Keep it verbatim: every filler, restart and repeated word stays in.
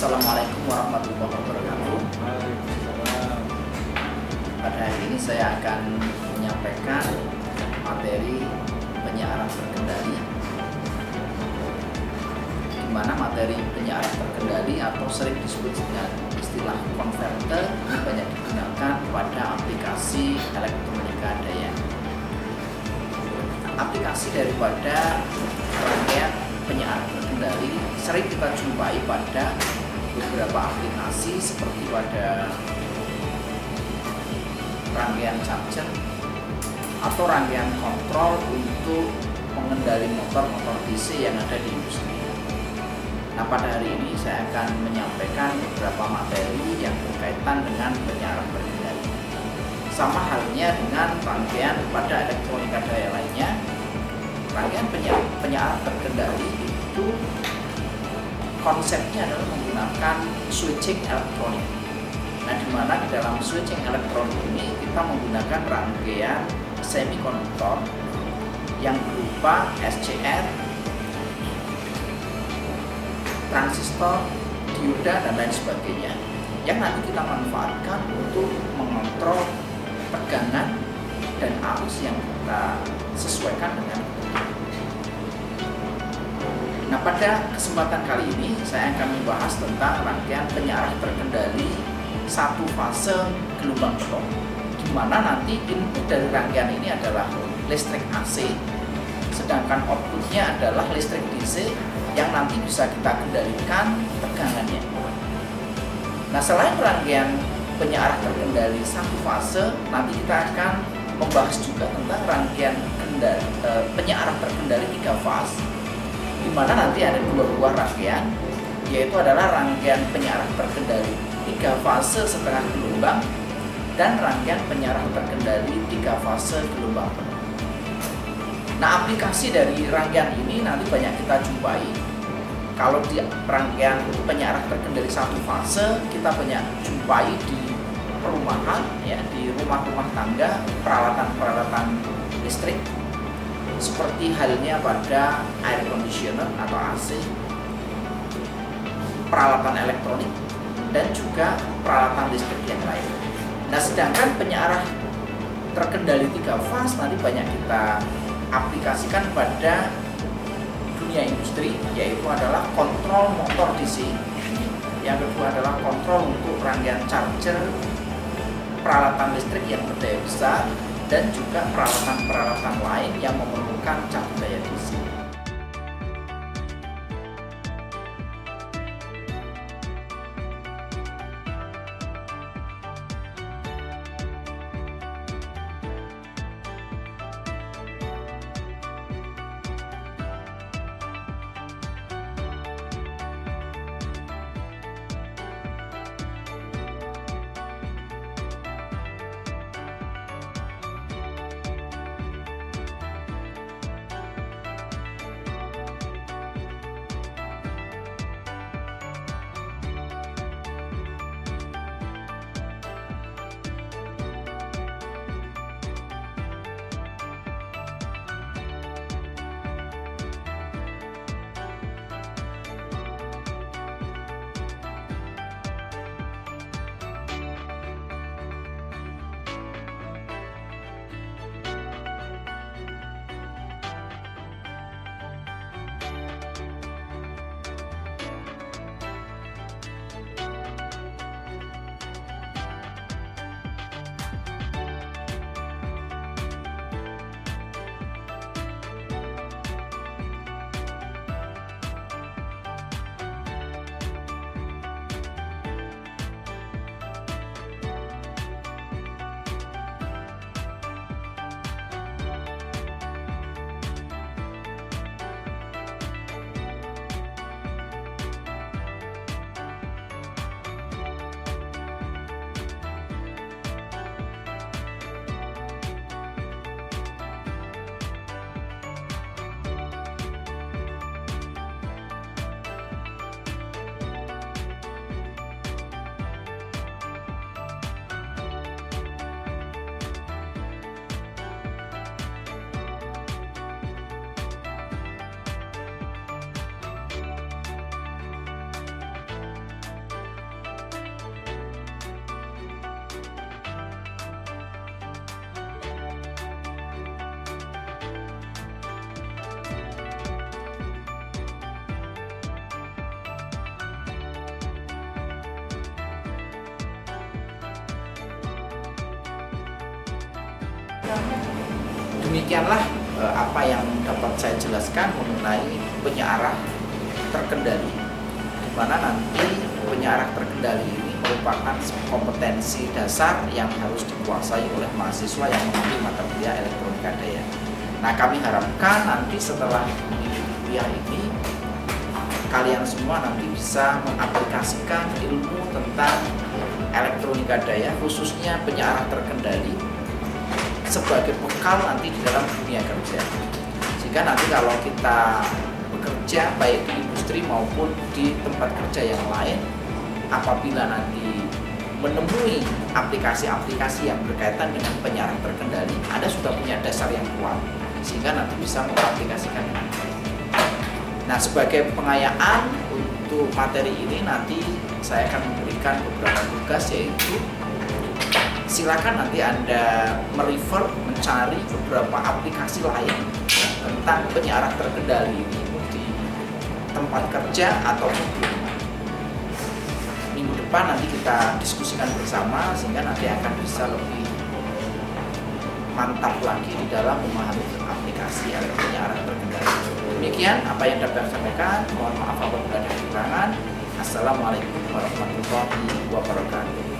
Assalamualaikum warahmatullahi wabarakatuh. Pada hari ini saya akan menyampaikan materi penyiaran terkendali, di mana materi penyiaran terkendali atau sering disebut dengan istilah konverter ini banyak digunakan pada aplikasi elektronika daya. Aplikasi daripada rangkaian penyiaran terkendali sering kita jumpai pada beberapa aplikasi seperti pada rangkaian charger atau rangkaian kontrol untuk mengendali motor-motor D C yang ada di industri. Nah, pada hari ini saya akan menyampaikan beberapa materi yang berkaitan dengan penyiaran terkendali. Sama halnya dengan rangkaian pada elektronika daya lainnya, rangkaian penyiaran, penyiaran terkendali itu konsepnya adalah menggunakan switching elektronik. Nah, di mana di dalam switching elektronik ini kita menggunakan rangkaian semikonduktor yang berupa S C R, transistor, dioda, dan lain sebagainya, yang nanti kita manfaatkan untuk mengontrol tegangan dan arus yang kita sesuaikan dengan. Nah, pada kesempatan kali ini saya akan membahas tentang rangkaian penyiaran terkendali satu fase gelombang penuh, di mana nanti input dari rangkaian ini adalah listrik A C, sedangkan outputnya adalah listrik D C yang nanti bisa kita kendalikan tegangannya. Nah, selain rangkaian penyiaran terkendali satu fase, nanti kita akan membahas juga tentang rangkaian kendali, e, penyiaran terkendali tiga fase, di mana nanti ada dua buah rangkaian, yaitu adalah rangkaian penyiaran terkendali tiga fase setengah gelombang dan rangkaian penyiaran terkendali tiga fase gelombang penuh. Nah, aplikasi dari rangkaian ini nanti banyak kita jumpai. Kalau di rangkaian penyiaran terkendali satu fase, kita banyak jumpai di perumahan, ya, di rumah-rumah tangga, peralatan-peralatan listrik, seperti halnya pada air conditioner atau A C, peralatan elektronik, dan juga peralatan listrik yang lain. Nah, sedangkan penyiaran terkendali tiga fase nanti banyak kita aplikasikan pada dunia industri, yaitu adalah kontrol motor D C. Yang kedua adalah kontrol untuk rangkaian charger, peralatan listrik yang berdaya besar, dan juga peralatan-peralatan lain yang memerlukan cakup daya D C. Demikianlah eh, apa yang dapat saya jelaskan mengenai penyiaran terkendali, di mana nanti penyiaran terkendali ini merupakan kompetensi dasar yang harus dikuasai oleh mahasiswa yang mengambil mata kuliah elektronika daya. Nah, kami harapkan nanti setelah mengikuti kuliah ini kalian semua nanti bisa mengaplikasikan ilmu tentang elektronika daya, khususnya penyiaran terkendali, sebagai bekal nanti di dalam dunia kerja. Sehingga nanti kalau kita bekerja baik di industri maupun di tempat kerja yang lain, apabila nanti menemui aplikasi-aplikasi yang berkaitan dengan penyiaran terkendali, Anda sudah punya dasar yang kuat sehingga nanti bisa mengaplikasikan dengan baik. Nah, sebagai pengayaan untuk materi ini nanti saya akan memberikan beberapa tugas, yaitu silakan nanti Anda merefer, mencari beberapa aplikasi lain tentang penyiaran terkendali ini di tempat kerja ataupun di rumah. Minggu depan nanti kita diskusikan bersama sehingga nanti akan bisa lebih mantap lagi di dalam memahami aplikasi penyiaran terkendali. Demikian apa yang dapat saya sampaikan. Mohon maaf apabila ada kekurangan. Assalamualaikum warahmatullahi wabarakatuh.